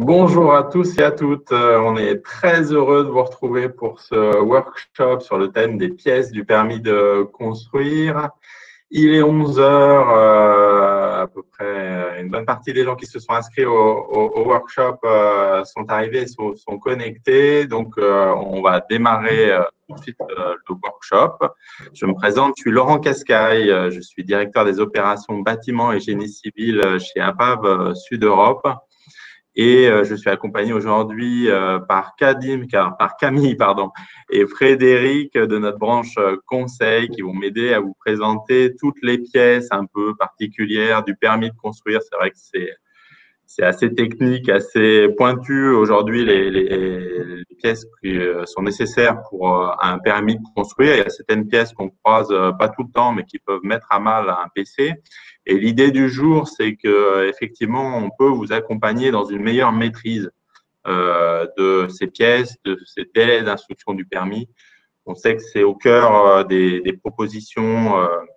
Bonjour à tous et à toutes. On est très heureux de vous retrouver pour ce workshop sur le thème des pièces du permis de construire. Il est 11 heures, à peu près une bonne partie des gens qui se sont inscrits au workshop sont arrivés, sont connectés. Donc, on va démarrer tout de suite le workshop. Je me présente, je suis Laurent Cascaille, je suis directeur des opérations bâtiments et génie civil chez APAV Sud Europe. Et je suis accompagné aujourd'hui par Camille et Frédéric de notre branche conseil qui vont m'aider à vous présenter toutes les pièces un peu particulières du permis de construire. C'est vrai que c'est assez technique, assez pointu. Aujourd'hui, les pièces qui sont nécessaires pour un permis de construire. Il y a certaines pièces qu'on croise pas tout le temps, mais qui peuvent mettre à mal un PC. Et l'idée du jour, c'est que effectivement, on peut vous accompagner dans une meilleure maîtrise de ces pièces, de ces délais d'instruction du permis. On sait que c'est au cœur des propositions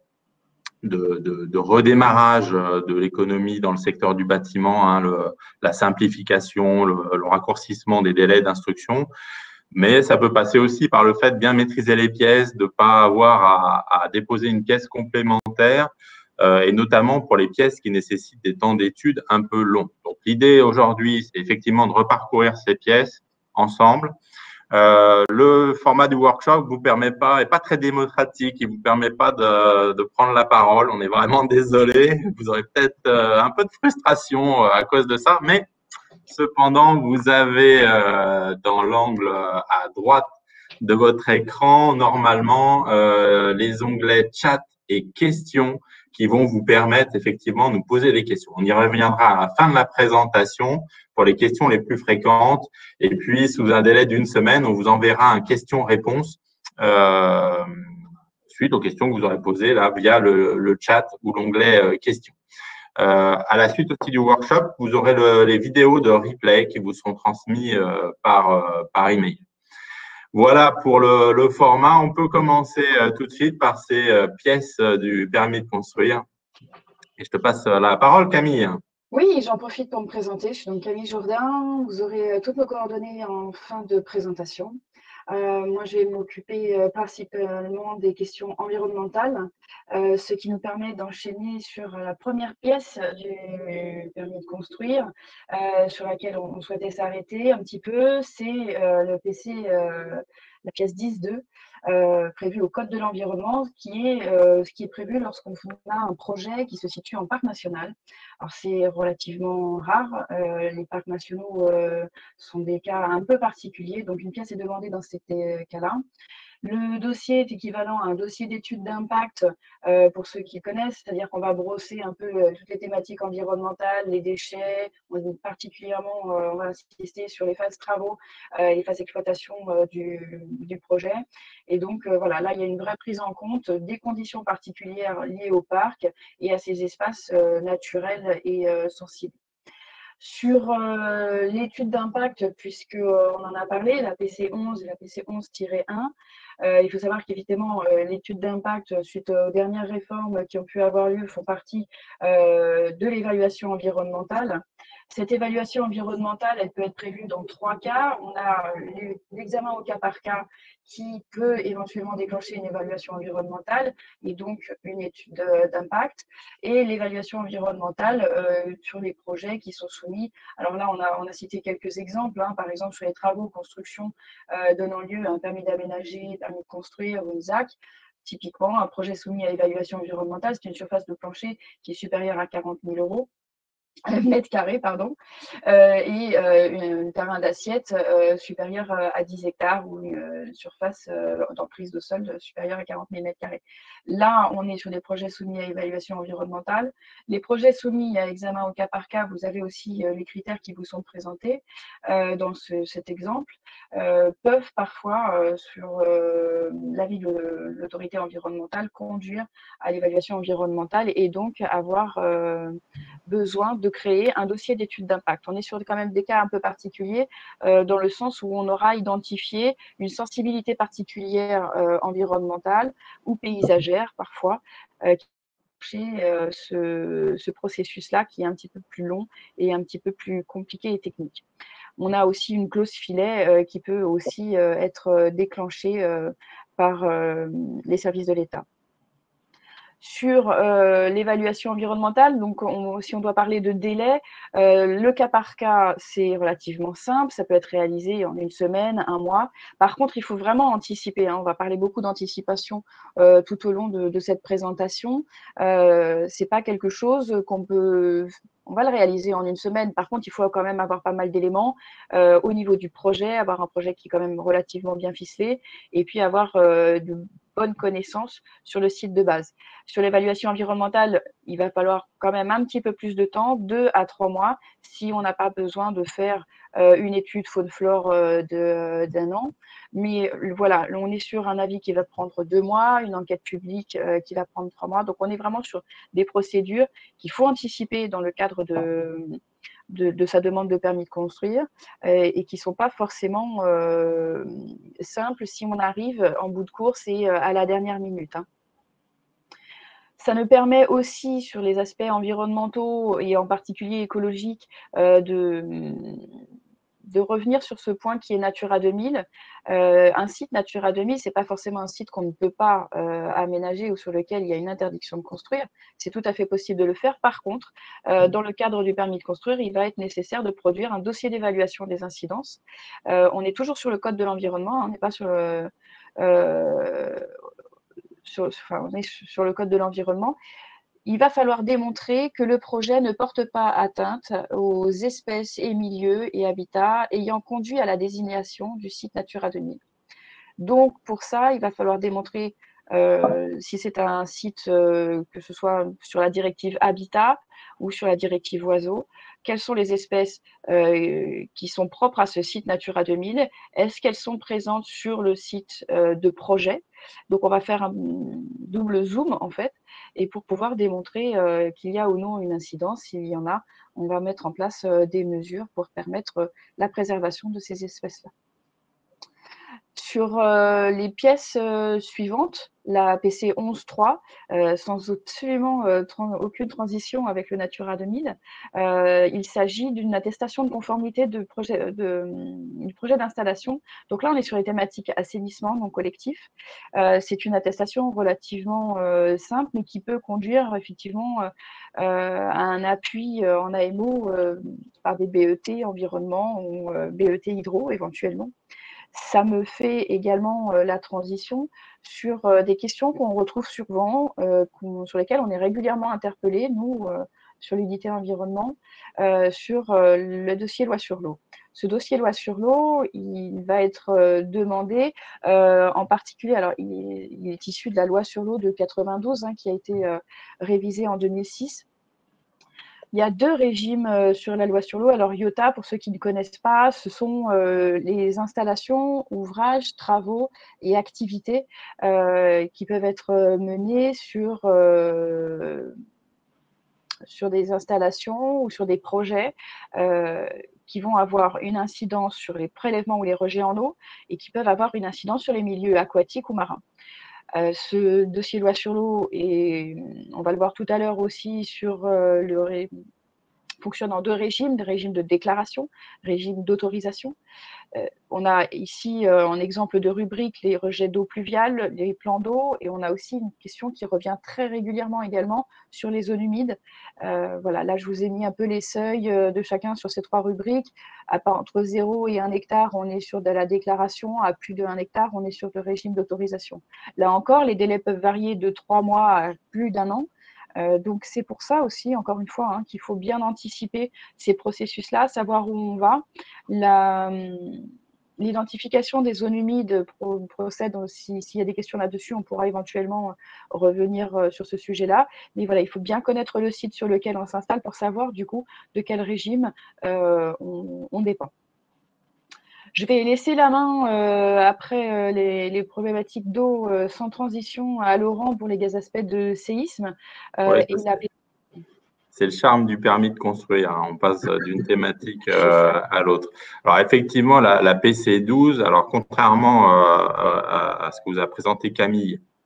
de redémarrage de l'économie dans le secteur du bâtiment, hein, la simplification, le raccourcissement des délais d'instruction. Mais ça peut passer aussi par le fait de bien maîtriser les pièces, de ne pas avoir à déposer une pièce complémentaire, et notamment pour les pièces qui nécessitent des temps d'études un peu longs. Donc, l'idée aujourd'hui, c'est effectivement de reparcourir ces pièces ensemble. Le format du workshop vous permet pas, est pas très démocratique, il vous permet pas de prendre la parole. On est vraiment désolé. Vous aurez peut-être un peu de frustration à cause de ça, mais cependant, vous avez dans l'angle à droite de votre écran, normalement, les onglets chat et questions qui vont vous permettre effectivement de nous poser des questions. On y reviendra à la fin de la présentation pour les questions les plus fréquentes. Et puis, sous un délai d'une semaine, on vous enverra un question-réponse suite aux questions que vous aurez posées là via le chat ou l'onglet questions. À la suite aussi du workshop, vous aurez les vidéos de replay qui vous seront transmises par email. Voilà pour le format. On peut commencer tout de suite par ces pièces du permis de construire. Et je te passe la parole, Camille. Oui, j'en profite pour me présenter. Je suis donc Camille Jourdain. Vous aurez toutes nos coordonnées en fin de présentation. Moi, je vais m'occuper principalement des questions environnementales, ce qui nous permet d'enchaîner sur la première pièce du permis de construire, sur laquelle on souhaitait s'arrêter un petit peu. C'est le PC, la pièce 10.2, prévue au Code de l'environnement, ce qui est prévu lorsqu'on a un projet qui se situe en parc national. Alors, c'est relativement rare. Les parcs nationaux sont des cas un peu particuliers, donc une pièce est demandée dans ces cas-là. Le dossier est équivalent à un dossier d'étude d'impact pour ceux qui connaissent, c'est-à-dire qu'on va brosser un peu toutes les thématiques environnementales, les déchets, particulièrement on va insister sur les phases travaux, les phases d'exploitation du projet. Et donc voilà, là il y a une vraie prise en compte des conditions particulières liées au parc et à ces espaces naturels et sensibles. Sur l'étude d'impact, puisqu'on en a parlé, la PC 11 et la PC 11-1, il faut savoir qu'évidemment, l'étude d'impact, suite aux dernières réformes qui ont pu avoir lieu, font partie de l'évaluation environnementale. Cette évaluation environnementale, elle peut être prévue dans 3 cas. On a l'examen au cas par cas qui peut éventuellement déclencher une évaluation environnementale et donc une étude d'impact, et l'évaluation environnementale sur les projets qui sont soumis. Alors là, on a cité quelques exemples, hein, par exemple sur les travaux, construction donnant lieu à un permis d'aménager, permis de construire ou une ZAC. Typiquement, un projet soumis à évaluation environnementale, c'est une surface de plancher qui est supérieure à 40 000 euros. Mètres carrés, pardon, et un terrain d'assiette supérieur à 10 hectares ou une surface d'emprise de sol supérieure à 40 000 mètres carrés. Là, on est sur des projets soumis à évaluation environnementale. Les projets soumis à examen au cas par cas, vous avez aussi les critères qui vous sont présentés dans cet exemple, peuvent parfois, sur l'avis de l'autorité environnementale, conduire à l'évaluation environnementale et donc avoir besoin de créer un dossier d'étude d'impact. On est sur quand même des cas un peu particuliers dans le sens où on aura identifié une sensibilité particulière environnementale ou paysagère parfois ce processus-là qui est un petit peu plus long et un petit peu plus compliqué et technique. On a aussi une clause filet qui peut aussi être déclenchée par les services de l'État. Sur l'évaluation environnementale, donc si on doit parler de délai, le cas par cas, c'est relativement simple, ça peut être réalisé en 1 semaine, 1 mois. Par contre, il faut vraiment anticiper, hein. On va parler beaucoup d'anticipation tout au long de cette présentation. C'est pas quelque chose on va le réaliser en 1 semaine. Par contre, il faut quand même avoir pas mal d'éléments au niveau du projet, avoir un projet qui est quand même relativement bien ficelé, et puis avoir de bonnes connaissances sur le site de base. Sur l'évaluation environnementale, il va falloir quand même un petit peu plus de temps, 2 à 3 mois, si on n'a pas besoin de faire une étude faune-flore d'1 an. Mais voilà, on est sur un avis qui va prendre 2 mois, une enquête publique qui va prendre 3 mois. Donc, on est vraiment sur des procédures qu'il faut anticiper dans le cadre de sa demande de permis de construire et qui ne sont pas forcément simples si on arrive en bout de course et à la dernière minute, hein. Ça nous permet aussi, sur les aspects environnementaux et en particulier écologiques, de revenir sur ce point qui est Natura 2000. Un site Natura 2000, ce n'est pas forcément un site qu'on ne peut pas aménager ou sur lequel il y a une interdiction de construire. C'est tout à fait possible de le faire. Par contre, dans le cadre du permis de construire, il va être nécessaire de produire un dossier d'évaluation des incidences. On est toujours sur le code de l'environnement, hein, on n'est pas sur on est sur le code de l'environnement. Il va falloir démontrer que le projet ne porte pas atteinte aux espèces et milieux et habitats ayant conduit à la désignation du site Natura 2000. Donc, pour ça, il va falloir démontrer si c'est un site, que ce soit sur la directive Habitat ou sur la directive Oiseaux, quelles sont les espèces qui sont propres à ce site Natura 2000? Est-ce qu'elles sont présentes sur le site de projet? Donc, on va faire un double zoom, en fait, et pour pouvoir démontrer qu'il y a ou non une incidence. S'il y en a, on va mettre en place des mesures pour permettre la préservation de ces espèces-là. Sur les pièces suivantes, la PC 11.3, sans absolument aucune transition avec le Natura 2000, il s'agit d'une attestation de conformité du projet d'installation. Donc là, on est sur les thématiques assainissement non collectif. C'est une attestation relativement simple, mais qui peut conduire effectivement à un appui en AMO par des BET environnement ou BET hydro éventuellement. Ça me fait également la transition sur des questions qu'on retrouve souvent, sur lesquelles on est régulièrement interpellé, nous, sur l'unité environnement, sur le dossier loi sur l'eau. Ce dossier loi sur l'eau, il va être demandé en particulier, alors il est issu de la loi sur l'eau de 92, hein, qui a été révisée en 2006. Il y a 2 régimes sur la loi sur l'eau. Alors, IOTA, pour ceux qui ne connaissent pas, ce sont les installations, ouvrages, travaux et activités qui peuvent être menés sur des installations ou sur des projets qui vont avoir une incidence sur les prélèvements ou les rejets en eau et qui peuvent avoir une incidence sur les milieux aquatiques ou marins. Ce dossier loi sur l'eau, et on va le voir tout à l'heure aussi, fonctionne en 2 régimes, des régimes de déclaration, régime d'autorisation. On a ici en exemple de rubrique les rejets d'eau pluviale, les plans d'eau, et on a aussi une question qui revient très régulièrement également sur les zones humides. Voilà, là je vous ai mis un peu les seuils de chacun sur ces 3 rubriques. Entre 0 et 1 hectare, on est sur de la déclaration. À plus de 1 hectare, on est sur le régime d'autorisation. Là encore, les délais peuvent varier de 3 mois à plus d'1 an. Donc c'est pour ça aussi, encore une fois, hein, qu'il faut bien anticiper ces processus-là, savoir où on va. L'identification des zones humides procède, s'il y a des questions là-dessus, on pourra éventuellement revenir sur ce sujet-là. Mais voilà, il faut bien connaître le site sur lequel on s'installe pour savoir du coup de quel régime on dépend. Je vais laisser la main après les problématiques d'eau sans transition à Laurent pour les aspects de séisme. C'est le charme du permis de construire, hein. On passe d'une thématique à l'autre. Alors effectivement, la PC12, alors contrairement à ce que vous a présenté Camille,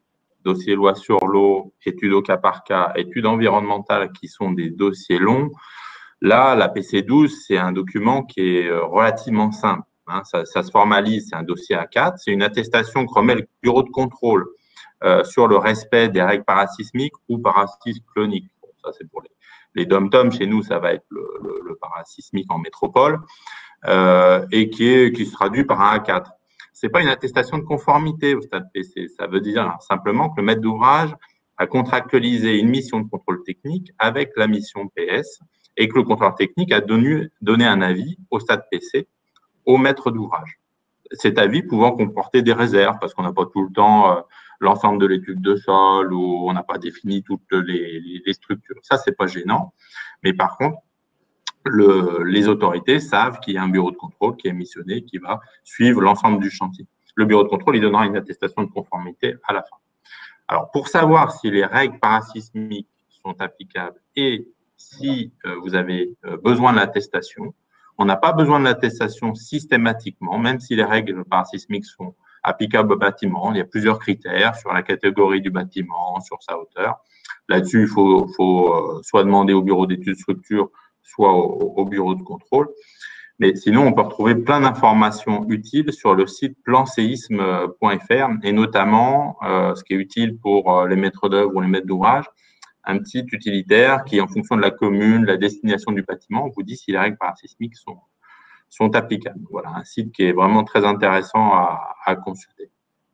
dossier loi sur l'eau, études au cas par cas, études environnementales qui sont des dossiers longs, là, la PC12, c'est un document qui est relativement simple. Hein, ça se formalise, c'est un dossier A4, c'est une attestation que remet le bureau de contrôle sur le respect des règles parasismiques ou parasiscloniques. Bon, ça, c'est pour les dom-toms. Chez nous, ça va être le parasismique en métropole et qui se traduit par un A4. C'est pas une attestation de conformité au stade PC. Ça veut dire simplement que le maître d'ouvrage a contractualisé une mission de contrôle technique avec la mission PS et que le contrôleur technique a donné un avis au stade PC au maître d'ouvrage. Cet avis pouvant comporter des réserves parce qu'on n'a pas tout le temps l'ensemble de l'étude de sol ou on n'a pas défini toutes les structures. Ça, c'est pas gênant. Mais par contre, les autorités savent qu'il y a un bureau de contrôle qui est missionné, qui va suivre l'ensemble du chantier. Le bureau de contrôle, il donnera une attestation de conformité à la fin. Alors, pour savoir si les règles parasismiques sont applicables et si vous avez besoin de l'attestation, on n'a pas besoin de l'attestation systématiquement, même si les règles parasismiques sont applicables au bâtiment. Il y a plusieurs critères sur la catégorie du bâtiment, sur sa hauteur. Là-dessus, il faut soit demander au bureau d'études structure, soit au bureau de contrôle. Mais sinon, on peut retrouver plein d'informations utiles sur le site planséisme.fr et notamment, ce qui est utile pour les maîtres d'œuvre ou les maîtres d'ouvrage, un petit utilitaire qui, en fonction de la commune, la destination du bâtiment, vous dit si les règles parasismiques sont applicables. Voilà, un site qui est vraiment très intéressant à consulter.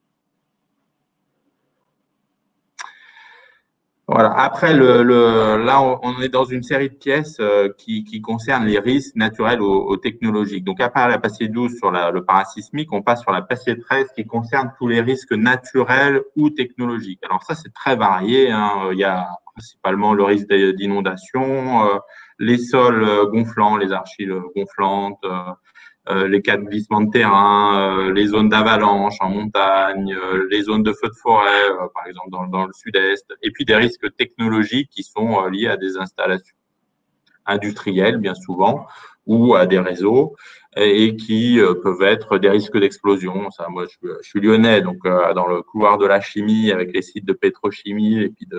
Voilà. Après, là, on est dans une série de pièces qui concernent les risques naturels aux technologiques. Donc, après la PC12 sur le parasismique, on passe sur la PC13 qui concerne tous les risques naturels ou technologiques. Alors ça, c'est très varié. Hein. Il y a principalement le risque d'inondation, les sols gonflants, les argiles gonflantes, les cas de glissement de terrain, les zones d'avalanche en montagne, les zones de feux de forêt, par exemple dans le sud-est, et puis des risques technologiques qui sont liés à des installations industrielles, bien souvent, ou à des réseaux, et qui peuvent être des risques d'explosion. Ça, moi, je suis lyonnais, donc dans le couloir de la chimie, avec les sites de pétrochimie, et puis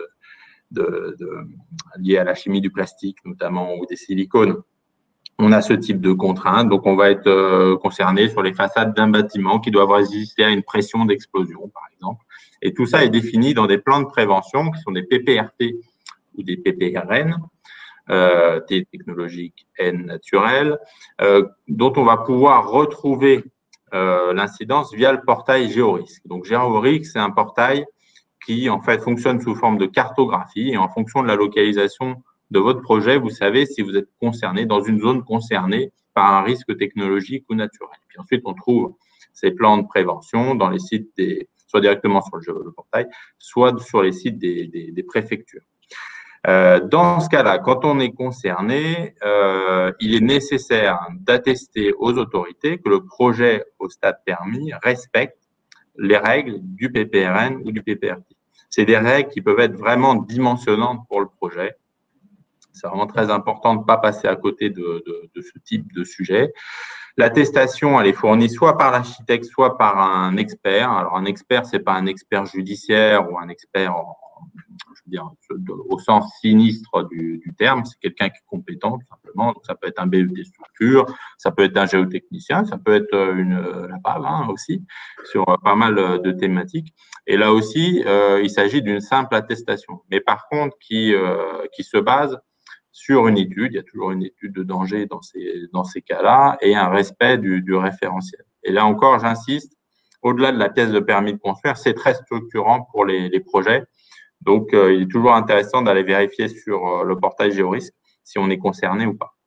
liés à la chimie du plastique, notamment, ou des silicones. On a ce type de contraintes, donc on va être concerné sur les façades d'un bâtiment qui doivent résister à une pression d'explosion, par exemple. Et tout ça est défini dans des plans de prévention qui sont des PPRT ou des PPRN, T technologique, N naturel, dont on va pouvoir retrouver l'incidence via le portail Géorisque. Donc Géorisque, c'est un portail qui en fait fonctionne sous forme de cartographie et en fonction de la localisation de votre projet, vous savez si vous êtes concerné dans une zone concernée par un risque technologique ou naturel. Puis ensuite, on trouve ces plans de prévention dans les sites soit directement sur le portail, soit sur les sites des préfectures. Dans ce cas-là, quand on est concerné, il est nécessaire d'attester aux autorités que le projet au stade permis respecte les règles du PPRN ou du PPRT. C'est des règles qui peuvent être vraiment dimensionnantes pour le projet. C'est vraiment très important de ne pas passer à côté de ce type de sujet. L'attestation, elle est fournie soit par l'architecte, soit par un expert. Alors, un expert, c'est pas un expert judiciaire ou un expert, je veux dire, au sens sinistre du terme. C'est quelqu'un qui est compétent, tout simplement. Donc, ça peut être un BET structure, ça peut être un géotechnicien, ça peut être la PAV aussi, sur pas mal de thématiques. Et là aussi, il s'agit d'une simple attestation. Mais par contre, qui se base sur une étude, il y a toujours une étude de danger dans ces cas-là, et un respect du référentiel. Et là encore, j'insiste, au-delà de la pièce de permis de construire, c'est très structurant pour les projets. Donc, il est toujours intéressant d'aller vérifier sur le portail Géorisque si on est concerné ou pas.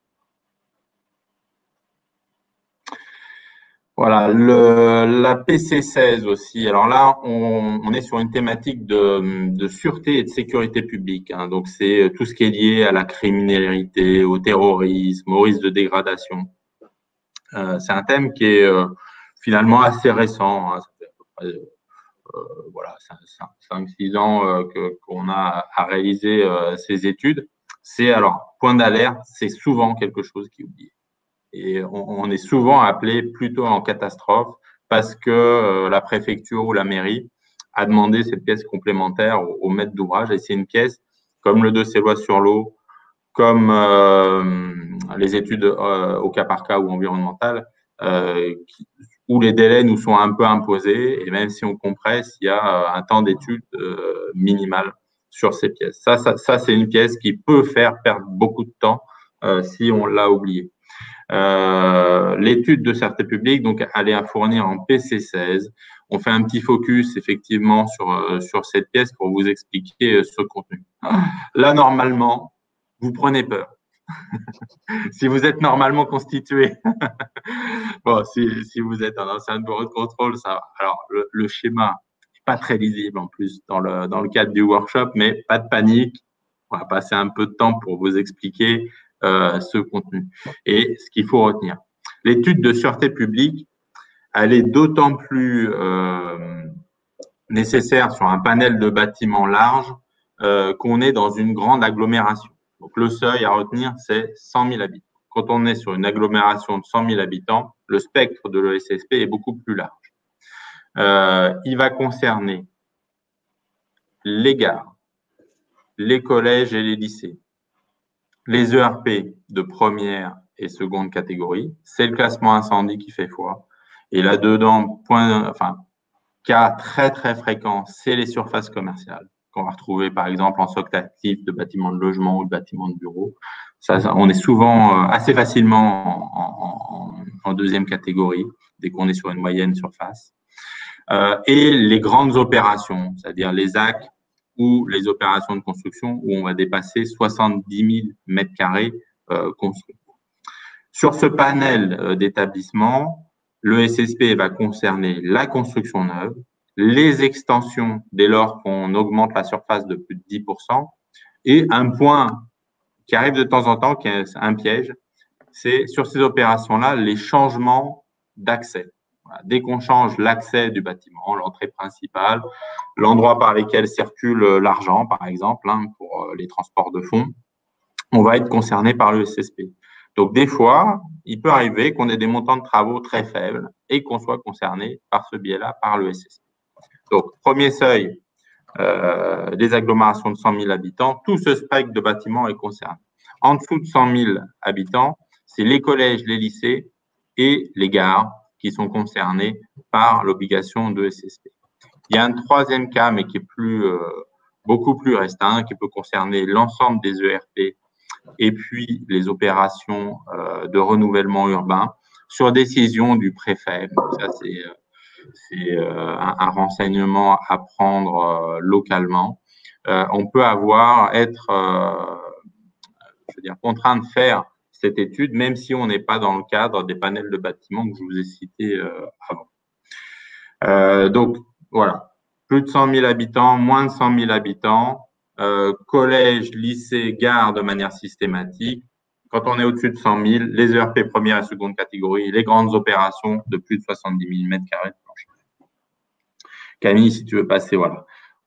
Voilà, la PC16 aussi. Alors là, on est sur une thématique de sûreté et de sécurité publique. Hein. Donc, c'est tout ce qui est lié à la criminalité, au terrorisme, au risque de dégradation. C'est un thème qui est finalement assez récent. Hein. Ça fait à peu près voilà, 5-6 ans qu'on a à réaliser ces études. C'est alors, point d'alerte, c'est souvent quelque chose qui est oublié. Et on est souvent appelé plutôt en catastrophe parce que la préfecture ou la mairie à demander cette pièce complémentaire au maître d'ouvrage. Et c'est une pièce comme le dossier loi sur l'eau, comme les études au cas par cas ou environnementales, où les délais nous sont un peu imposés, et même si on compresse, il y a un temps d'étude minimal sur ces pièces. Ça c'est une pièce qui peut faire perdre beaucoup de temps si on l'a oublié. L'étude de sûreté publique, donc, elle est à fournir en PC16. On fait un petit focus effectivement sur cette pièce pour vous expliquer ce contenu. Là, normalement, vous prenez peur. Si vous êtes normalement constitué, bon, si vous êtes un ancien bureau de contrôle, ça va. Alors, le schéma n'est pas très lisible en plus dans le cadre du workshop, mais pas de panique. On va passer un peu de temps pour vous expliquer ce contenu. Et ce qu'il faut retenir, l'étude de sûreté publique, elle est d'autant plus nécessaire sur un panel de bâtiments large qu'on est dans une grande agglomération. Donc, le seuil à retenir, c'est 100 000 habitants. Quand on est sur une agglomération de 100 000 habitants, le spectre de l'ESSP est beaucoup plus large. Il va concerner les gares, les collèges et les lycées, les ERP de première et seconde catégorie. C'est le classement incendie qui fait foi. Et là-dedans, cas très, très fréquent, c'est les surfaces commerciales qu'on va retrouver, par exemple, en socle actif de bâtiments de logement ou de bâtiments de bureaux. Ça, on est souvent assez facilement en deuxième catégorie, dès qu'on est sur une moyenne surface. Et les grandes opérations, c'est-à-dire les AC ou les opérations de construction où on va dépasser 70 000 mètres carrés construits. Sur ce panel d'établissements, le SSP va concerner la construction neuve, les extensions dès lors qu'on augmente la surface de plus de 10%, et un point qui arrive de temps en temps, qui est un piège, c'est sur ces opérations-là, les changements d'accès. Voilà. Dès qu'on change l'accès du bâtiment, l'entrée principale, l'endroit par lequel circule l'argent, par exemple, pour les transports de fonds, on va être concerné par le SSP. Donc, des fois, il peut arriver qu'on ait des montants de travaux très faibles et qu'on soit concerné par ce biais-là, par le SSP. Donc, premier seuil, des agglomérations de 100 000 habitants, tout ce spectre de bâtiments est concerné. En dessous de 100 000 habitants, c'est les collèges, les lycées et les gares qui sont concernés par l'obligation de SSP. Il y a un troisième cas, mais qui est beaucoup plus restreint, qui peut concerner l'ensemble des ERP et puis les opérations de renouvellement urbain sur décision du préfet. Ça, c'est un renseignement à prendre localement. On peut être contraint de faire cette étude, même si on n'est pas dans le cadre des panels de bâtiments que je vous ai cités avant. Donc, voilà, plus de 100 000 habitants, moins de 100 000 habitants, collège, lycée, gare de manière systématique. Quand on est au-dessus de 100 000, les ERP première et seconde catégorie, les grandes opérations de plus de 70 000 mètres carrés de plancher. Camille, si tu veux passer, voilà.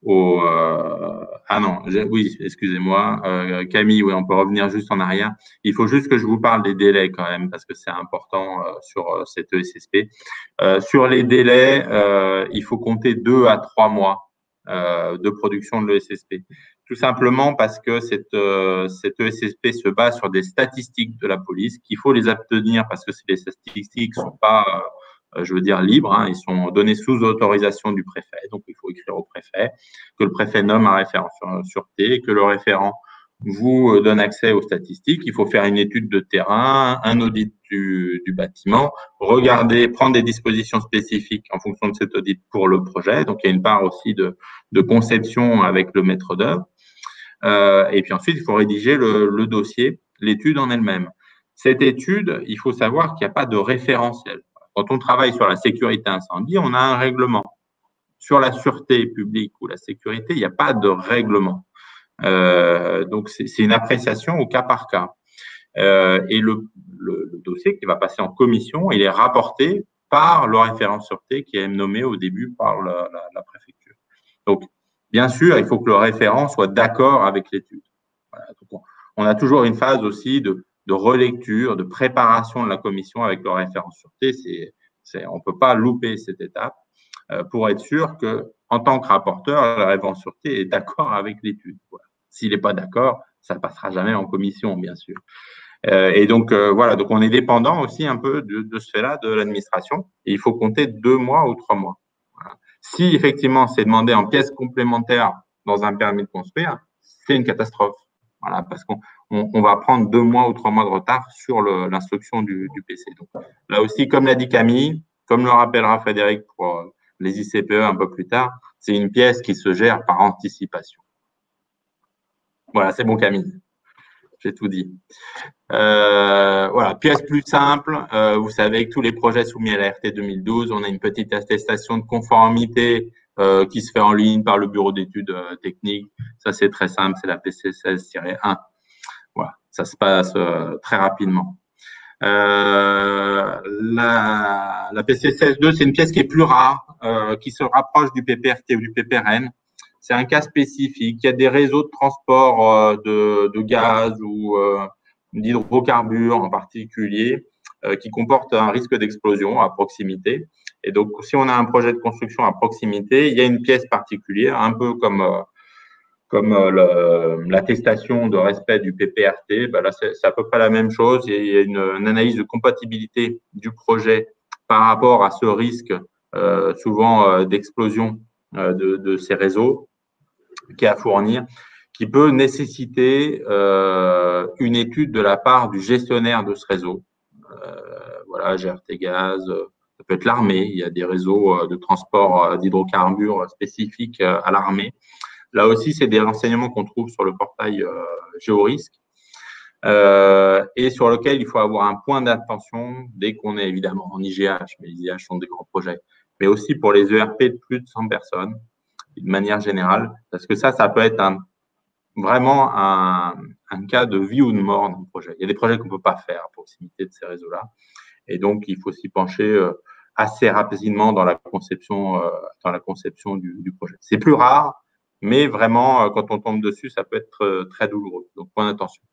Oui, excusez-moi. Camille, oui, on peut revenir juste en arrière. Il faut juste que je vous parle des délais quand même, parce que c'est important sur cette ESSP. Sur les délais, il faut compter 2 à 3 mois de production de l'ESSP. Tout simplement parce que cette ESSP se base sur des statistiques de la police qu'il faut les obtenir parce que les statistiques ne sont pas libres, ils sont donnés sous autorisation du préfet. Donc, il faut écrire au préfet, que le préfet nomme un référent sûreté, que le référent vous donne accès aux statistiques. Il faut faire une étude de terrain, un audit du bâtiment, prendre des dispositions spécifiques en fonction de cet audit pour le projet. Donc, il y a une part aussi de conception avec le maître d'œuvre. Et puis ensuite, il faut rédiger le dossier, l'étude en elle-même. Cette étude, il faut savoir qu'il n'y a pas de référentiel. Quand on travaille sur la sécurité incendie, on a un règlement. Sur la sûreté publique ou la sécurité, il n'y a pas de règlement. Donc, c'est une appréciation au cas par cas. Et le dossier qui va passer en commission, il est rapporté par le référent sûreté qui est nommé au début par la préfecture. Donc, bien sûr, il faut que le référent soit d'accord avec l'étude. Voilà. Donc, on a toujours une phase aussi de relecture, de préparation de la commission avec le référent sûreté. On ne peut pas louper cette étape pour être sûr que, en tant que rapporteur, la référent sûreté est d'accord avec l'étude. Voilà. S'il n'est pas d'accord, ça ne passera jamais en commission, bien sûr. Et donc, voilà, donc on est dépendant aussi un peu de ce fait-là de l'administration. Et il faut compter 2 mois ou 3 mois. Voilà. Si effectivement c'est demandé en pièces complémentaires dans un permis de construire, c'est une catastrophe. Voilà, parce qu'on va prendre 2 mois ou 3 mois de retard sur l'instruction du PC. Donc, là aussi, comme l'a dit Camille, comme le rappellera Frédéric pour les ICPE un peu plus tard, c'est une pièce qui se gère par anticipation. Voilà, c'est bon Camille, j'ai tout dit. Voilà, pièce plus simple, vous savez que tous les projets soumis à la RT 2012, on a une petite attestation de conformité qui se fait en ligne par le bureau d'études techniques. Ça, c'est très simple, c'est la PC 16-1. Voilà, ça se passe très rapidement. La PC 16.2, c'est une pièce qui est plus rare, qui se rapproche du PPRT ou du PPRN. C'est un cas spécifique. Il y a des réseaux de transport de gaz ou d'hydrocarbures en particulier qui comportent un risque d'explosion à proximité. Et donc, si on a un projet de construction à proximité, il y a une pièce particulière, un peu comme l'attestation de respect du PPRT, ben là, c'est à peu près la même chose. Il y a une analyse de compatibilité du projet par rapport à ce risque, souvent d'explosion de ces réseaux, qui est à fournir, qui peut nécessiter une étude de la part du gestionnaire de ce réseau. Voilà, GRT Gaz, ça peut être l'armée. Il y a des réseaux de transport d'hydrocarbures spécifiques à l'armée. Là aussi, c'est des renseignements qu'on trouve sur le portail Géorisque et sur lequel il faut avoir un point d'attention dès qu'on est évidemment en IGH, mais les IGH sont des grands projets, mais aussi pour les ERP de plus de 100 personnes, de manière générale, parce que ça peut être vraiment un cas de vie ou de mort dans le projet. Il y a des projets qu'on ne peut pas faire à proximité de ces réseaux-là, et donc il faut s'y pencher assez rapidement dans la conception du projet. C'est plus rare, mais vraiment, quand on tombe dessus, ça peut être très douloureux. Donc, point d'attention.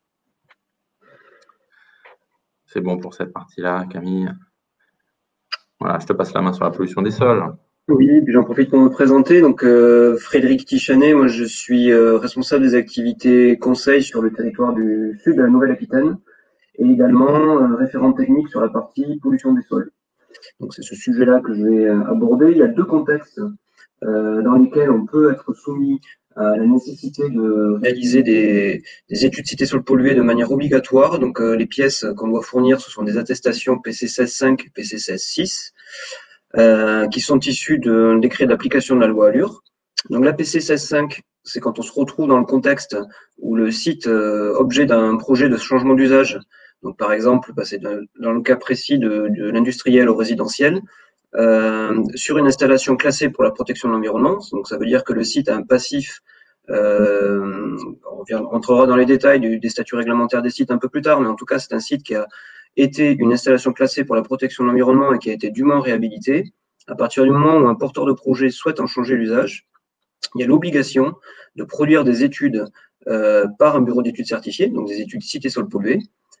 C'est bon pour cette partie-là, Camille. Voilà, je te passe la main sur la pollution des sols. Oui, puis j'en profite pour me présenter. Donc, Frédéric Tichanet, moi je suis responsable des activités conseil sur le territoire du sud de la Nouvelle-Aquitaine et également référent technique sur la partie pollution des sols. Donc, c'est ce sujet-là que je vais aborder. Il y a 2 contextes dans lesquels on peut être soumis à la nécessité de réaliser des études cité sol pollué de manière obligatoire. Donc, les pièces qu'on doit fournir, ce sont des attestations PC 16.5 et PC 16.6. Qui sont issus d'un décret d'application de la loi Allure. Donc la PC 16.5, c'est quand on se retrouve dans le contexte où le site objet d'un projet de changement d'usage, donc par exemple, c'est dans le cas précis de l'industriel au résidentiel, sur une installation classée pour la protection de l'environnement. Donc ça veut dire que le site a un passif, on rentrera dans les détails des statuts réglementaires des sites un peu plus tard, mais en tout cas c'est un site qui a été une installation classée pour la protection de l'environnement et qui a été dûment réhabilitée. À partir du moment où un porteur de projet souhaite en changer l'usage, il y a l'obligation de produire des études par un bureau d'études certifié, donc des études cité sol pollué,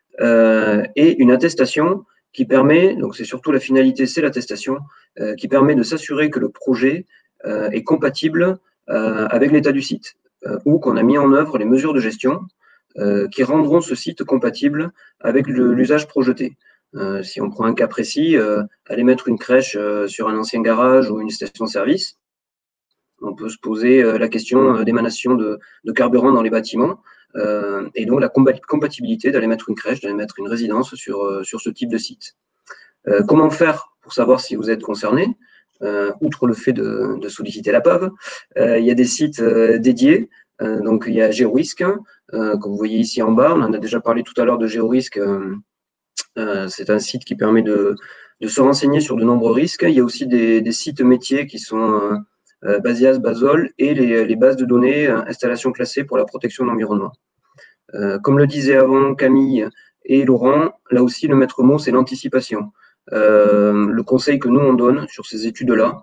et une attestation qui permet, donc c'est surtout la finalité, c'est l'attestation, qui permet de s'assurer que le projet est compatible avec l'état du site, ou qu'on a mis en œuvre les mesures de gestion qui rendront ce site compatible avec l'usage projeté. Si on prend un cas précis, aller mettre une crèche sur un ancien garage ou une station-service, on peut se poser la question d'émanation de carburant dans les bâtiments et donc la compatibilité d'aller mettre une crèche, d'aller mettre une résidence sur ce type de site. Comment faire pour savoir si vous êtes concerné? Outre le fait de solliciter la PAV, il y a des sites dédiés. Donc, il y a Géorisque, comme vous voyez ici en bas. On en a déjà parlé tout à l'heure de Géorisque. C'est un site qui permet de se renseigner sur de nombreux risques. Il y a aussi des sites métiers qui sont Basias, Basol et les bases de données installations classées pour la protection de l'environnement. Comme le disaient avant Camille et Laurent, là aussi, le maître mot, c'est l'anticipation. Le conseil que nous, on donne sur ces études-là,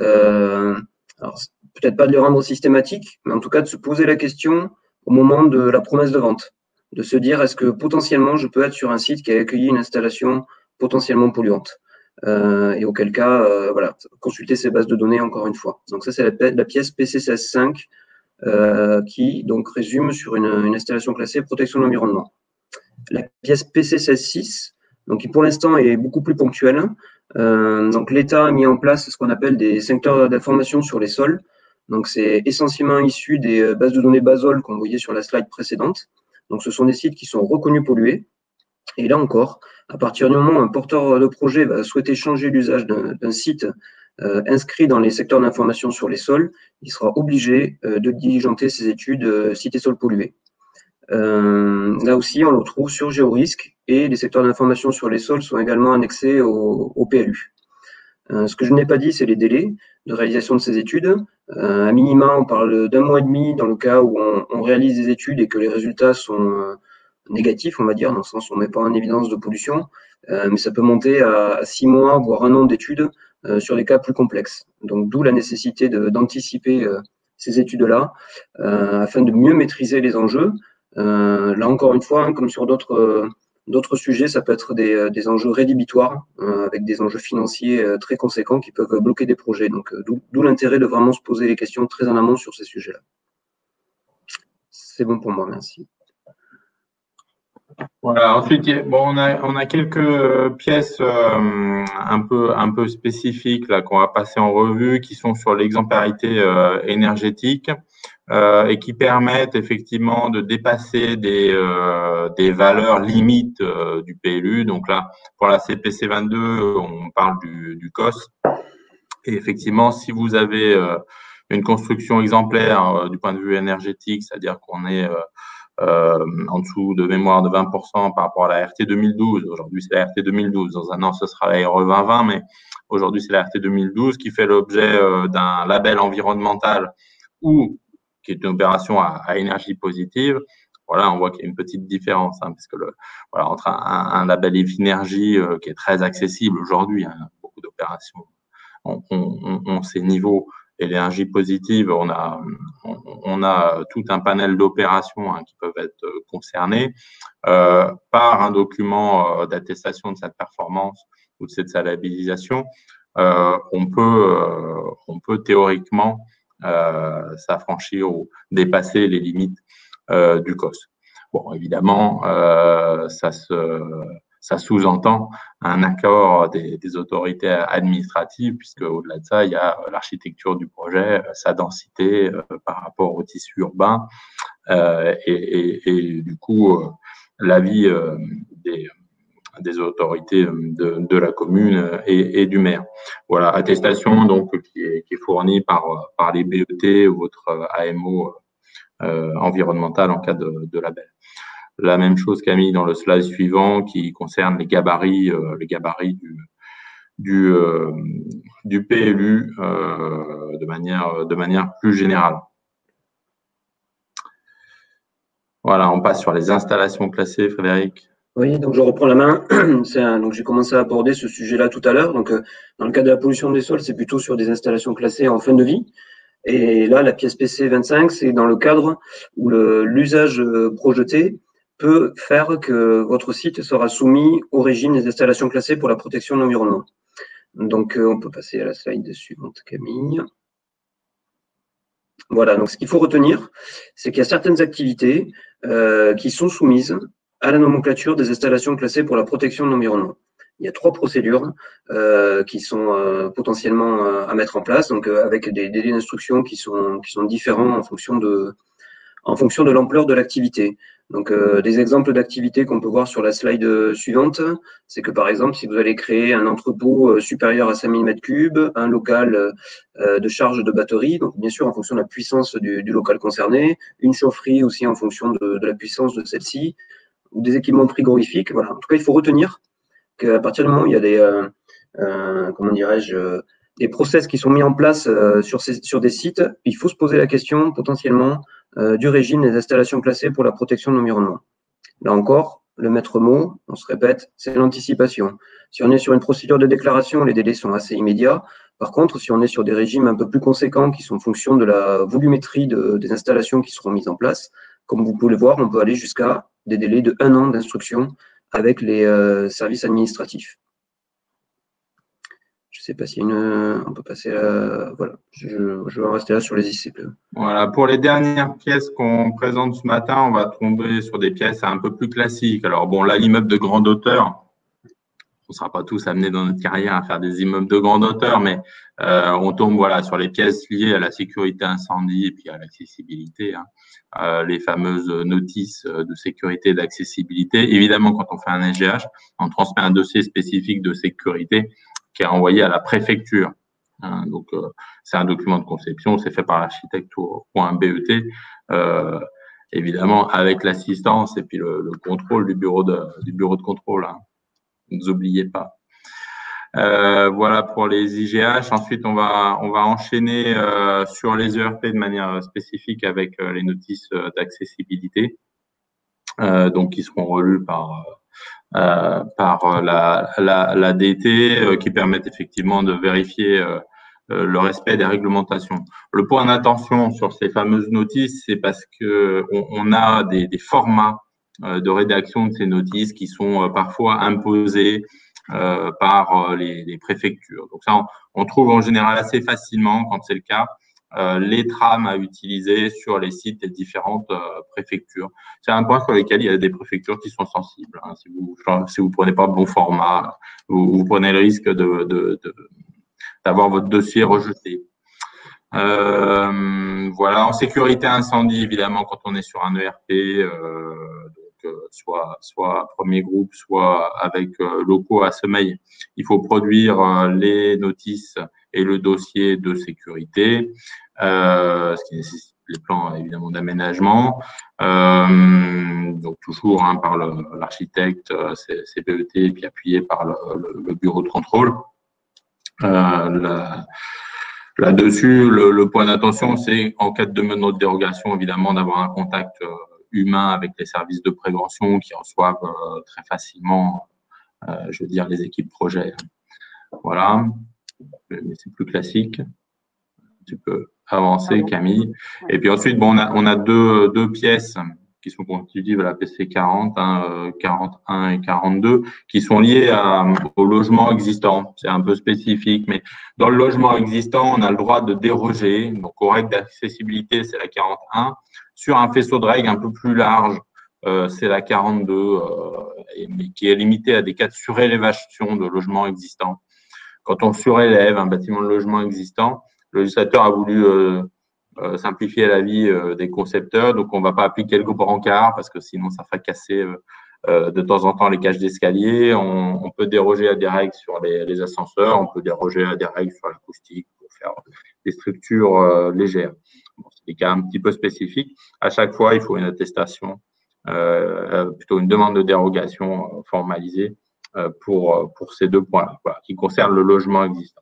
alors, peut-être pas de les rendre systématiques, mais en tout cas de se poser la question au moment de la promesse de vente, de se dire est-ce que potentiellement je peux être sur un site qui a accueilli une installation potentiellement polluante. et auquel cas, voilà, consulter ces bases de données encore une fois. Donc ça, c'est la pièce PC16.5 qui donc résume sur une installation classée protection de l'environnement. La pièce PC16.6, donc qui pour l'instant est beaucoup plus ponctuelle. Donc l'État a mis en place ce qu'on appelle des secteurs d'information sur les sols. Donc c'est essentiellement issu des bases de données Basol qu'on voyait sur la slide précédente. Donc ce sont des sites qui sont reconnus pollués. Et là encore, à partir du moment où un porteur de projet va souhaiter changer l'usage d'un site inscrit dans les secteurs d'information sur les sols, il sera obligé de diligenter ces études sites et sols pollués. Là aussi, on le retrouve sur GeoRisque et les secteurs d'information sur les sols sont également annexés au PLU. Ce que je n'ai pas dit, c'est les délais de réalisation de ces études. À minima, on parle d'1 mois et demi dans le cas où on réalise des études et que les résultats sont négatifs, on va dire, dans le sens où on ne met pas en évidence de pollution, mais ça peut monter à 6 mois, voire 1 an d'études sur des cas plus complexes. Donc, d'où la nécessité d'anticiper ces études-là afin de mieux maîtriser les enjeux. Là, encore une fois, hein, comme sur d'autres sujets, ça peut être des enjeux rédhibitoires avec des enjeux financiers très conséquents qui peuvent bloquer des projets. Donc, d'où l'intérêt de vraiment se poser les questions très en amont sur ces sujets-là. C'est bon pour moi, merci. Voilà. Ensuite, bon, on a quelques pièces un peu spécifiques là qu'on va passer en revue, qui sont sur l'exemplarité énergétique et qui permettent effectivement de dépasser des valeurs limites du PLU. Donc là, pour la CPC 22, on parle du COS. Et effectivement, si vous avez une construction exemplaire du point de vue énergétique, c'est-à-dire qu'on est en dessous de mémoire de 20% par rapport à la RT 2012. Aujourd'hui, c'est la RT 2012. Dans un an, ce sera la RE 2020, mais aujourd'hui, c'est la RT 2012 qui fait l'objet d'un label environnemental ou qui est une opération à énergie positive. Voilà, on voit qu'il y a une petite différence, hein, parce que voilà, entre un label Efinergie qui est très accessible aujourd'hui, hein, beaucoup d'opérations ont ces niveaux. Et l'énergie positive, on a tout un panel d'opérations qui peuvent être concernées par un document d'attestation de cette performance ou de cette salabilisation. On peut théoriquement s'affranchir ou dépasser les limites du COS. Bon, évidemment, ça sous-entend un accord des autorités administratives, puisque au-delà de ça, il y a l'architecture du projet, sa densité par rapport au tissu urbain, et du coup, l'avis des autorités de la commune et du maire. Voilà, attestation donc qui est fournie par les BET ou autres AMO environnementales en cas de label. La même chose qu'a mis dans le slide suivant qui concerne les gabarits du PLU de manière plus générale. Voilà, on passe sur les installations classées, Frédéric. Oui, donc je reprends la main. Donc j'ai commencé à aborder ce sujet-là tout à l'heure. Donc dans le cas de la pollution des sols, c'est plutôt sur des installations classées en fin de vie. Et là, la pièce PC 25, c'est dans le cadre où l'usage projeté peut faire que votre site sera soumis au régime des installations classées pour la protection de l'environnement. Donc, on peut passer à la slide suivante, Camille. Voilà, donc ce qu'il faut retenir, c'est qu'il y a certaines activités qui sont soumises à la nomenclature des installations classées pour la protection de l'environnement. Il y a 3 procédures qui sont potentiellement à mettre en place, donc avec des délais d'instruction qui sont différents en fonction de l'ampleur de l'activité. Donc, des exemples d'activités qu'on peut voir sur la slide suivante, c'est que par exemple, si vous allez créer un entrepôt supérieur à 5000 m3, un local de charge de batterie, donc bien sûr en fonction de la puissance du local concerné, une chaufferie aussi en fonction de la puissance de celle-ci, ou des équipements frigorifiques. Voilà. En tout cas, il faut retenir qu'à partir du moment où il y a des process qui sont mis en place sur des sites, il faut se poser la question potentiellement du régime des installations classées pour la protection de l'environnement. Là encore, le maître mot, on se répète, c'est l'anticipation. Si on est sur une procédure de déclaration, les délais sont assez immédiats. Par contre, si on est sur des régimes un peu plus conséquents qui sont en fonction de la volumétrie des installations qui seront mises en place, comme vous pouvez le voir, on peut aller jusqu'à des délais de 1 an d'instruction avec les services administratifs. Je sais pas si on peut passer à… Voilà, je vais en rester là sur les ICPE. Voilà, pour les dernières pièces qu'on présente ce matin, on va tomber sur des pièces un peu plus classiques. Alors bon, là, l'immeuble de grande hauteur, on ne sera pas tous amenés dans notre carrière à faire des immeubles de grande hauteur, mais on tombe voilà, sur les pièces liées à la sécurité incendie et puis à l'accessibilité, hein. Les fameuses notices de sécurité et d'accessibilité. Évidemment, quand on fait un SGH, on transmet un dossier spécifique de sécurité qui est envoyé à la préfecture. Hein. Donc, c'est un document de conception, c'est fait par l'architecte ou un BET, évidemment avec l'assistance et puis le contrôle du bureau de contrôle. Hein. Ne vous oubliez pas. Voilà pour les IGH. Ensuite, on va enchaîner sur les ERP de manière spécifique avec les notices d'accessibilité, donc qui seront relues par la DT, qui permettent effectivement de vérifier le respect des réglementations. Le point d'attention sur ces fameuses notices, c'est parce que on a des formats de rédaction de ces notices qui sont parfois imposés par les préfectures. Donc ça, on trouve en général assez facilement, quand c'est le cas, les trames à utiliser sur les sites des différentes préfectures. C'est un point sur lequel il y a des préfectures qui sont sensibles. Hein. Si vous prenez pas le bon format, vous prenez le risque d'avoir votre dossier rejeté. Voilà, en sécurité incendie, évidemment, quand on est sur un ERP, soit premier groupe, soit avec locaux à sommeil, il faut produire les notices et le dossier de sécurité, ce qui nécessite les plans évidemment d'aménagement. Donc toujours par l'architecte, CBET, et puis appuyé par le bureau de contrôle. Là-dessus, le point d'attention, c'est en cas de demande de dérogation, évidemment, d'avoir un contact humain avec les services de prévention qui reçoivent très facilement, je veux dire, les équipes projet. Voilà, mais c'est plus classique. Tu peux avancer, Camille. Et puis ensuite, bon, on a deux pièces qui sont constitutives à la PC 40, 41 et 42, qui sont liées au logement existant. C'est un peu spécifique, mais dans le logement existant, on a le droit de déroger. Donc, aux règles d'accessibilité, c'est la 41. Sur un faisceau de règles un peu plus large, c'est la 42, mais qui est limitée à des cas de surélévation de logements existants. Quand on surélève un bâtiment de logement existant, le législateur a voulu simplifier la vie des concepteurs, donc on ne va pas appliquer le brancard parce que sinon ça ferait casser de temps en temps les cages d'escalier. On peut déroger à des règles sur les ascenseurs, on peut déroger à des règles sur l'acoustique pour faire des structures légères. Bon, c'est des cas un petit peu spécifiques. À chaque fois, il faut une attestation, plutôt une demande de dérogation formalisée pour ces deux points-là, voilà, qui concernent le logement existant.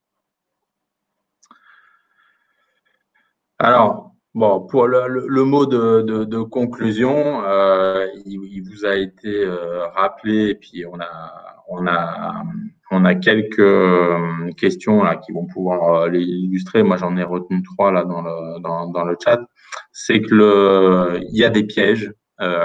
Alors, bon, pour le mot de conclusion, il vous a été rappelé, et puis on a quelques questions là qui vont pouvoir l'illustrer. Moi, j'en ai retenu 3 là dans le chat. C'est que il y a des pièges,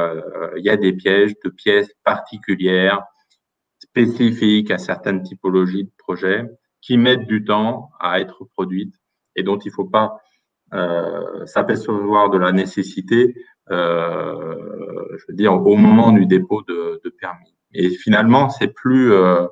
de pièces particulières, spécifiques à certaines typologies de projets qui mettent du temps à être produites et dont il ne faut pas s'apercevoir de la nécessité, je veux dire, au moment du dépôt de permis. Et finalement, c'est plus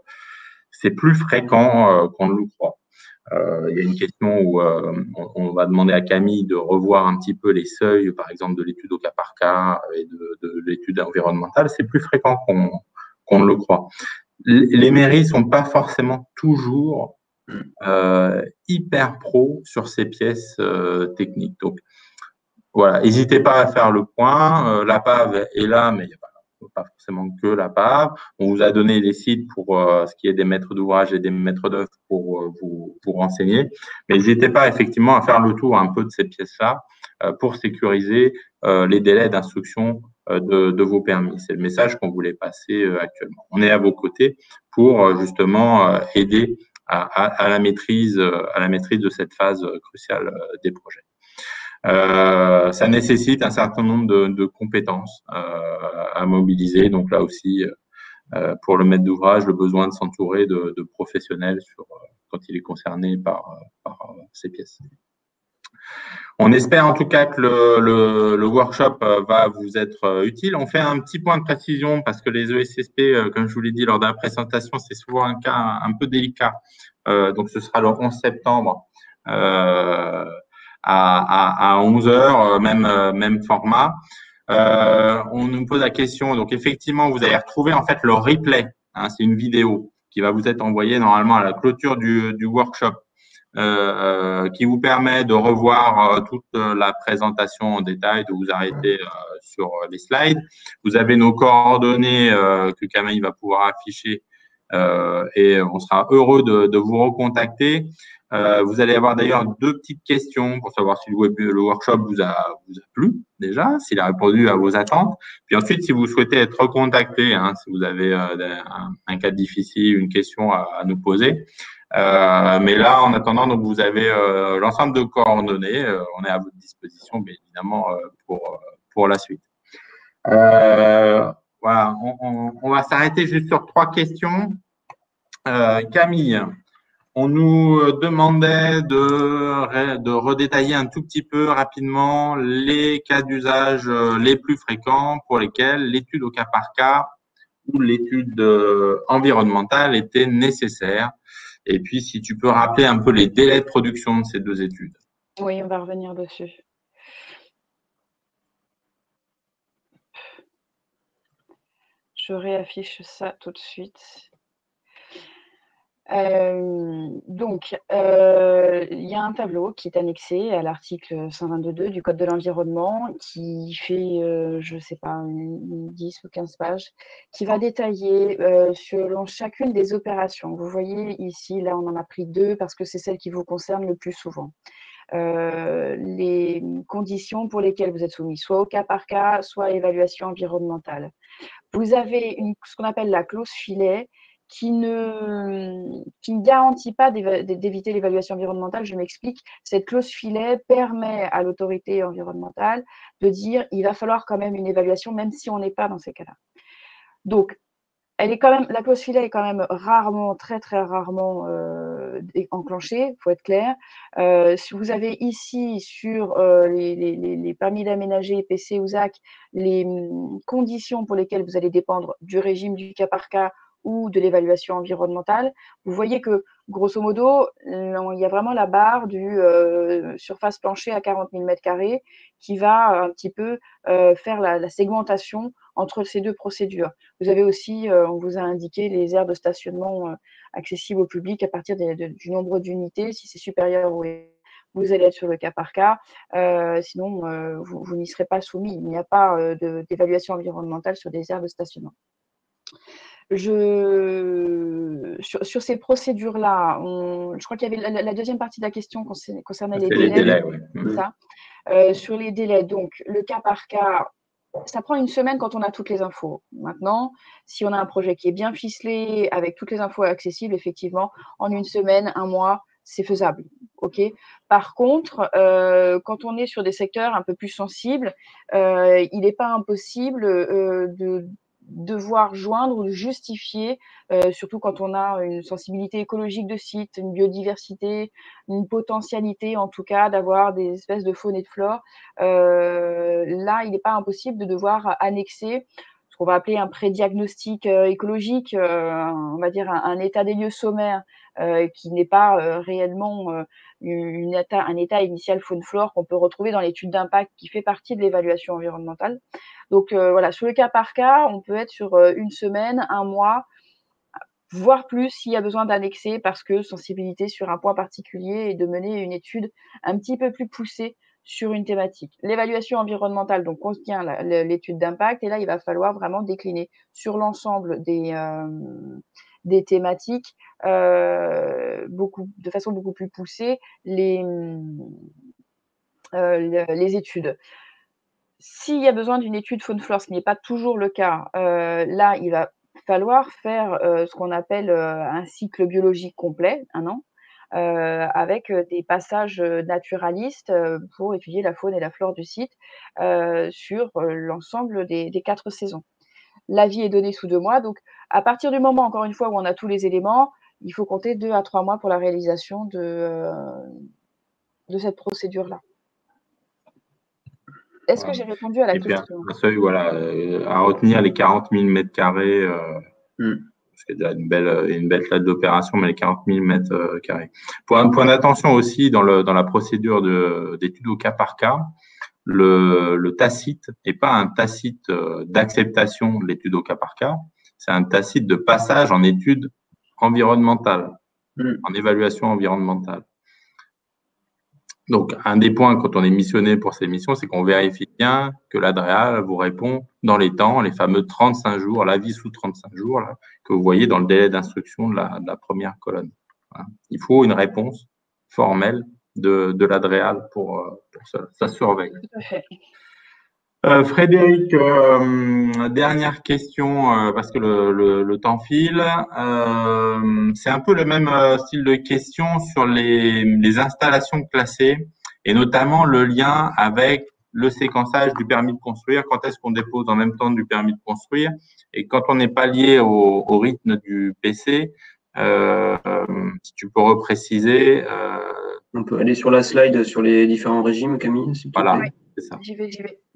fréquent qu'on ne le croit. Il y a une question où on va demander à Camille de revoir un petit peu les seuils, par exemple, de l'étude au cas par cas et de l'étude environnementale. C'est plus fréquent qu'on ne le croit. Les mairies sont pas forcément toujours hyper pro sur ces pièces techniques. Donc, voilà, n'hésitez pas à faire le point. La PAV est là, mais il n'y a pas forcément que la PAV. On vous a donné les sites pour ce qui est des maîtres d'ouvrage et des maîtres d'œuvre pour vous renseigner. Mais n'hésitez pas effectivement à faire le tour un peu de ces pièces-là pour sécuriser les délais d'instruction de vos permis. C'est le message qu'on voulait passer actuellement. On est à vos côtés pour justement aider à la maîtrise de cette phase cruciale des projets. Ça nécessite un certain nombre de compétences à mobiliser. Donc là aussi, pour le maître d'ouvrage, le besoin de s'entourer de professionnels quand il est concerné par ces pièces. On espère en tout cas que le workshop va vous être utile. On fait un petit point de précision parce que les ESSP, comme je vous l'ai dit lors de la présentation, c'est souvent un cas un peu délicat. Donc, ce sera le 11 septembre à 11 heures, même format. On nous pose la question. Donc, effectivement, vous allez retrouver en fait le replay. Hein, c'est une vidéo qui va vous être envoyée normalement à la clôture du workshop. Qui vous permet de revoir toute la présentation en détail, de vous arrêter sur les slides. Vous avez nos coordonnées que Camille va pouvoir afficher et on sera heureux de vous recontacter. Vous allez avoir d'ailleurs 2 petites questions pour savoir si le workshop vous a plu déjà, s'il a répondu à vos attentes. Puis ensuite, si vous souhaitez être recontacté, hein, si vous avez un cas difficile, une question à nous poser. Mais là, en attendant, donc vous avez l'ensemble de coordonnées. On est à votre disposition, bien évidemment, pour la suite. Voilà, on va s'arrêter juste sur 3 questions. Camille, on nous demandait de redétailler un tout petit peu rapidement les cas d'usage les plus fréquents pour lesquels l'étude au cas par cas ou l'étude environnementale était nécessaire. Et puis, si tu peux rappeler un peu les délais de production de ces 2 études. Oui, on va revenir dessus. Je réaffiche ça tout de suite. Donc, il y a un tableau qui est annexé à l'article 122.2 du Code de l'environnement qui fait, je ne sais pas, 10 ou 15 pages, qui va détailler selon chacune des opérations. Vous voyez ici, là, on en a pris 2 parce que c'est celle qui vous concerne le plus souvent. Les conditions pour lesquelles vous êtes soumis, soit au cas par cas, soit à évaluation environnementale. Vous avez ce qu'on appelle la clause filet qui ne garantit pas d'éviter l'évaluation environnementale. Je m'explique. Cette clause filet permet à l'autorité environnementale de dire il va falloir quand même une évaluation, même si on n'est pas dans ces cas-là. Donc, la clause filet est quand même rarement, très très rarement enclenchée, il faut être clair. Si vous avez ici sur les permis d'aménager PC ou ZAC les conditions pour lesquelles vous allez dépendre du régime du cas par cas ou de l'évaluation environnementale, vous voyez que grosso modo, il y a vraiment la barre du surface plancher à 40 000 m² qui va un petit peu faire la segmentation entre ces 2 procédures. Vous avez aussi, on vous a indiqué les aires de stationnement accessibles au public à partir du nombre d'unités. Si c'est supérieur, vous allez être sur le cas par cas. Sinon, vous n'y serez pas soumis. Il n'y a pas d'évaluation environnementale sur des aires de stationnement. Sur ces procédures-là, je crois qu'il y avait la deuxième partie de la question concernait les délais. Les délais, oui. Ça. Sur les délais, donc le cas par cas, ça prend 1 semaine quand on a toutes les infos. Maintenant, si on a un projet qui est bien ficelé, avec toutes les infos accessibles, effectivement, en 1 semaine, 1 mois, c'est faisable. Okay. Par contre, quand on est sur des secteurs un peu plus sensibles, il n'est pas impossible de devoir joindre ou justifier, surtout quand on a une sensibilité écologique de site, une biodiversité, une potentialité en tout cas d'avoir des espèces de faune et de flore. Là, il n'est pas impossible de devoir annexer ce qu'on va appeler un pré-diagnostic écologique, on va dire un état des lieux sommaire qui n'est pas réellement un état initial faune-flore qu'on peut retrouver dans l'étude d'impact qui fait partie de l'évaluation environnementale. Donc voilà, sur le cas par cas, on peut être sur 1 semaine, 1 mois, voire plus s'il y a besoin d'annexer parce que sensibilité sur un point particulier et de mener une étude un petit peu plus poussée sur une thématique. L'évaluation environnementale donc contient l'étude d'impact et là il va falloir vraiment décliner sur l'ensemble des thématiques de façon beaucoup plus poussée les études. S'il y a besoin d'une étude faune-flore, ce qui n'est pas toujours le cas, là, il va falloir faire ce qu'on appelle un cycle biologique complet, 1 an, avec des passages naturalistes pour étudier la faune et la flore du site sur l'ensemble des 4 saisons. L'avis est donné sous 2 mois, donc à partir du moment, encore une fois, où on a tous les éléments, il faut compter 2 à 3 mois pour la réalisation de cette procédure-là. Est-ce que Voilà. j'ai répondu à la Et puis question? un seuil, voilà, à retenir les 40 000 mètres carrés, parce qu'il y a déjà une belle taille d'opération, mais les 40 000 mètres carrés. Pour un point d'attention aussi dans la procédure d'étude au cas par cas, le tacite n'est pas un tacite d'acceptation de l'étude au cas par cas, c'est un tacite de passage en étude environnementale, en évaluation environnementale. Donc, un des points quand on est missionné pour ces missions, c'est qu'on vérifie bien que l'ADREAL vous répond dans les temps, les fameux 35 jours, l'avis sous 35 jours, là, que vous voyez dans le délai d'instruction de la première colonne. Voilà. Il faut une réponse formelle de l'ADREAL pour cela. Ça se surveille. Tout à fait. Frédéric, dernière question, parce que le temps file. C'est un peu le même style de question sur les installations classées et notamment le lien avec le séquençage du permis de construire. Quand est-ce qu'on dépose en même temps du permis de construire? Et quand on n'est pas lié au rythme du PC, si tu peux repréciser. On peut aller sur la slide sur les différents régimes, Camille. Voilà, Oui. c'est ça. J'y vais.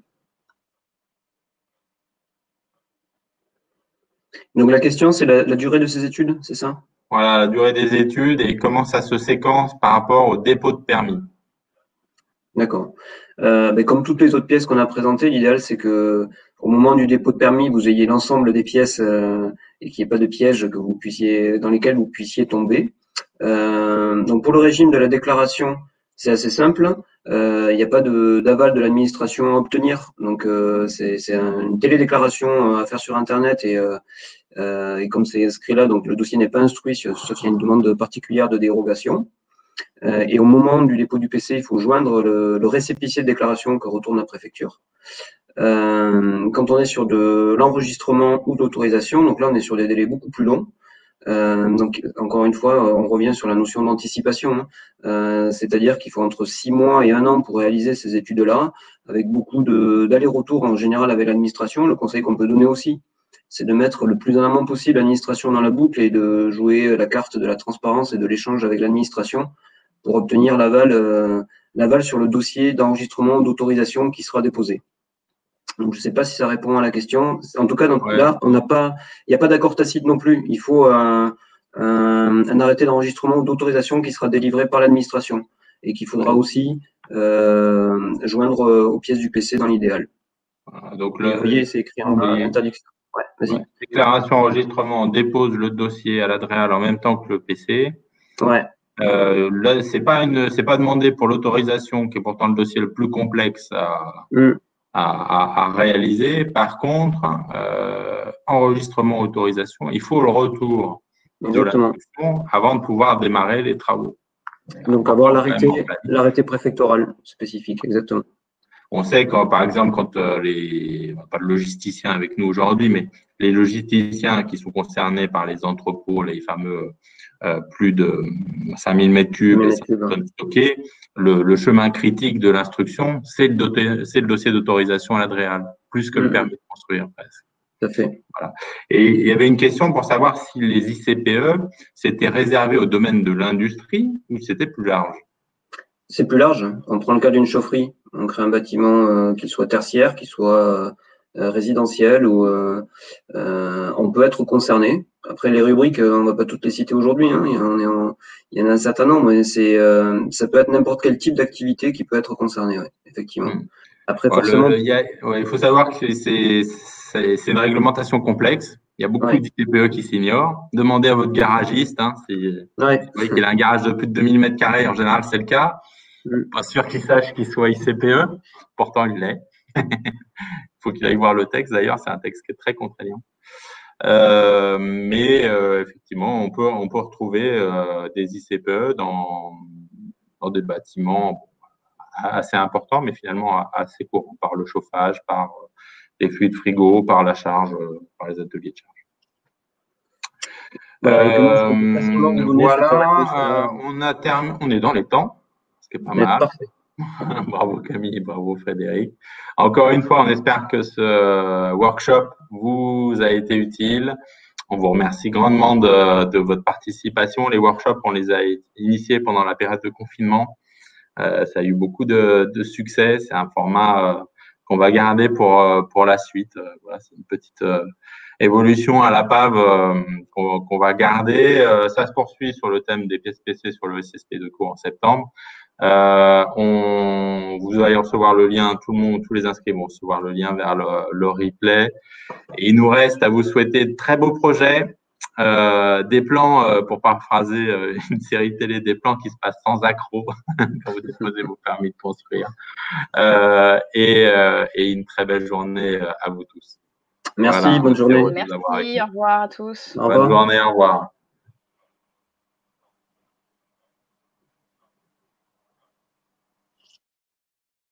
Donc la question, c'est la durée de ces études, c'est ça? Voilà, la durée des études et comment ça se séquence par rapport au dépôt de permis. D'accord. Mais comme toutes les autres pièces qu'on a présentées, l'idéal, c'est que au moment du dépôt de permis, vous ayez l'ensemble des pièces et qu'il n'y ait pas de pièges dans lesquels vous puissiez tomber. Donc pour le régime de la déclaration, c'est assez simple. Il n'y a pas d'aval de l'administration à obtenir. Donc c'est une télédéclaration à faire sur Internet et comme c'est inscrit là, donc le dossier n'est pas instruit sauf qu'il y a une demande particulière de dérogation. Et au moment du dépôt du PC, il faut joindre le récépissé de déclaration que retourne la préfecture. Quand on est sur de l'enregistrement ou de l'autorisation, donc là on est sur des délais beaucoup plus longs. Donc encore une fois, on revient sur la notion d'anticipation, c'est-à-dire qu'il faut entre 6 mois et 1 an pour réaliser ces études-là, avec beaucoup d'allers-retours en général avec l'administration. Le conseil qu'on peut donner aussi, c'est de mettre le plus en amont possible l'administration dans la boucle et de jouer la carte de la transparence et de l'échange avec l'administration pour obtenir l'aval sur le dossier d'enregistrement ou d'autorisation qui sera déposé. Donc, je ne sais pas si ça répond à la question. En tout cas, là, il n'y a pas d'accord tacite non plus. Il faut un arrêté d'enregistrement ou d'autorisation qui sera délivré par l'administration et qu'il faudra aussi joindre aux pièces du PC dans l'idéal. Donc, vous voyez, c'est écrit en interdiction. Ouais, vas-y. Déclaration enregistrement, on dépose le dossier à l'ADREAL en même temps que le PC. Ouais. Là, c'est pas demandé pour l'autorisation, qui est pourtant le dossier le plus complexe à réaliser. Par contre, enregistrement, autorisation, il faut le retour de l'instruction avant de pouvoir démarrer les travaux. Donc, avoir l'arrêté préfectoral spécifique, exactement. On sait quand, par exemple, quand pas le logisticien avec nous aujourd'hui, mais les logisticiens qui sont concernés par les entrepôts, les fameux plus de 5000 mètres cubes et 5 tonnes stockées, le chemin critique de l'instruction, c'est le dossier d'autorisation à l'ADREAL, plus que le permis de construire presque. Tout à fait. Voilà. Et il y avait une question pour savoir si les ICPE, c'était réservé au domaine de l'industrie ou c'était plus large. C'est plus large. On prend le cas d'une chaufferie. On crée un bâtiment qu'il soit tertiaire, qu'il soit résidentiel ou on peut être concerné. Après les rubriques, on va pas toutes les citer aujourd'hui. Hein. Il y en a un certain nombre, mais ça peut être n'importe quel type d'activité qui peut être concerné, ouais, effectivement. Après, forcément, il faut savoir que c'est une réglementation complexe. Il y a beaucoup d'ICPE qui s'ignorent. Demandez à votre garagiste. Hein, vous voyez qu'il a un garage de plus de 2000 mètres carrés, en général, c'est le cas. Pas sûr qu'il sache qu'il soit ICPE. Pourtant, il l'est. Il faut qu'il aille voir le texte. D'ailleurs, c'est un texte qui est très contraignant. Mais effectivement, on peut retrouver des ICPE dans des bâtiments assez importants, mais finalement assez courants, par le chauffage, par les fluides frigo, par la charge, par les ateliers de charge. Voilà, on est dans les temps, ce qui est pas mal. Bravo Camille, bravo Frédéric. Encore une fois, on espère que ce workshop vous a été utile. On vous remercie grandement de votre participation. Les workshops, on les a initiés pendant la période de confinement. Ça a eu beaucoup de succès. C'est un format qu'on va garder pour la suite. Voilà, c'est une petite évolution à la PAV qu'on va garder. Ça se poursuit sur le thème des pièces PC sur le SSP de cours en septembre. Vous allez recevoir le lien, tout le monde, tous les inscrits vont recevoir le lien vers le replay. Et il nous reste à vous souhaiter de très beaux projets, des plans, pour paraphraser une série télé, des plans qui se passent sans accroc quand vous déposez vos permis de construire. Et une très belle journée à vous tous. Merci, Voilà, bonne journée. Merci, au revoir à tous. Au revoir. Bonne journée, au revoir.